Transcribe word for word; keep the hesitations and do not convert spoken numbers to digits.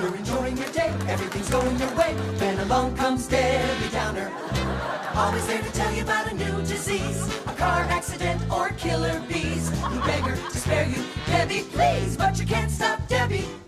You're enjoying your day, everything's going your way. Then along comes Debbie Downer, always there to tell you about a new disease, a car accident or killer bees. You beg her to spare you, Debbie, please, but you can't stop Debbie.